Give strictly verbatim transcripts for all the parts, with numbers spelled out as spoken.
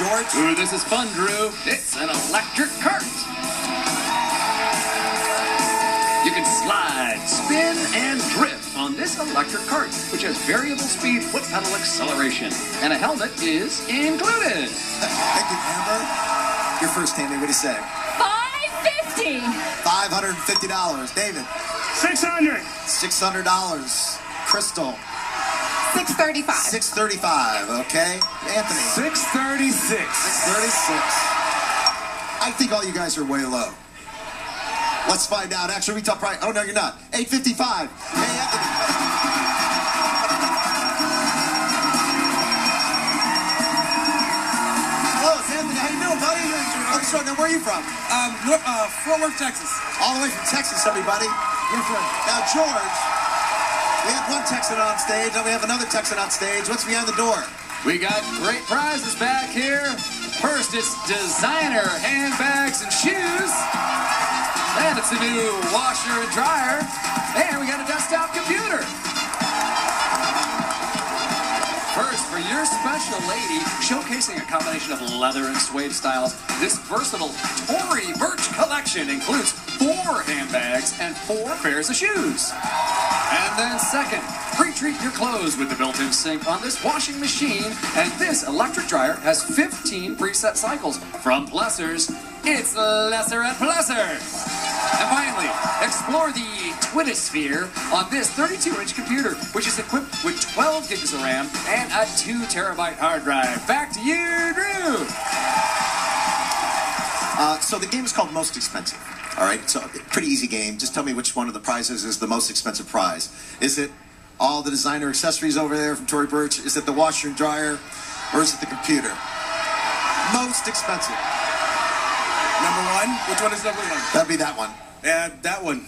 George? Ooh, this is fun, Drew. It's an electric cart. You can slide, spin, and drift on this electric cart, which has variable speed foot pedal acceleration. And a helmet is included. Thank you, Amber. Your first, Tammy. What do you say? five fifty. five hundred fifty dollars. David? six hundred. six hundred dollars. Crystal? six thirty-five. six thirty-five. Okay. Anthony? six thirty-six. six thirty-six. I think all you guys are way low. Let's find out. Actual retail price. Oh, no, you're not. eight fifty-five. Hey, Anthony. Hello, it's Anthony. How you doing, buddy? I'm sorry. Now, where are you from? Um, North, uh, Fort Worth, Texas. All the way from Texas, everybody. Yes, sir. Now, George, we have one Texan on stage. Now we have another Texan on stage. What's behind the door? We got great prizes back here. First, it's designer handbags and shoes. And it's a new washer and dryer. And we got a desktop computer. First, for your special lady, showcasing a combination of leather and suede styles, this versatile Tory Burch collection includes four handbags and four pairs of shoes. And then second, pre-treat your clothes with the built-in sink on this washing machine. And this electric dryer has fifteen preset cycles. From Plessers, it's Lesser and Plessers. And finally, explore the Twittosphere on this thirty-two inch computer, which is equipped with twelve gigs of RAM and a two terabyte hard drive. Back to you, Drew. Uh, so the game is called Most Expensive. All right, so pretty easy game. Just tell me which one of the prizes is the most expensive prize. Is it all the designer accessories over there from Tory Burch? Is it the washer and dryer? Or is it the computer? Most expensive. Number one? Which one is number one? That'd be that one. Uh, that one.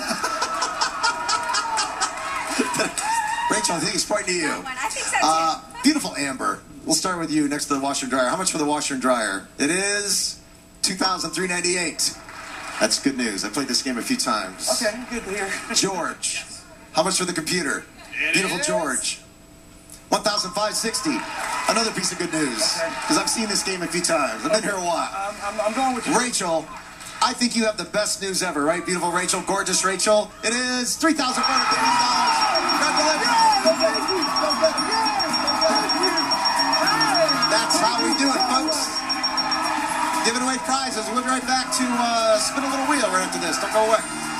Rachel, I think it's pointing to you. That one. I think so, too. Uh, beautiful Amber. We'll start with you next to the washer and dryer. How much for the washer and dryer? It is two thousand three hundred ninety-eight dollars. That's good news. I played this game a few times. Okay, good to hear. George, how much for the computer? It Beautiful is. George. one thousand five hundred sixty dollars. Another piece of good news. Okay. Because I've seen this game a few times. I've been here a while. Um, I'm, I'm going with you. Rachel, I think you have the best news ever, right? Beautiful Rachel, gorgeous Rachel. It is three thousand four hundred fifty dollars. That's how we do it, folks. Giving away prizes. We'll be right back to uh, spin a little wheel right after this. Don't go away.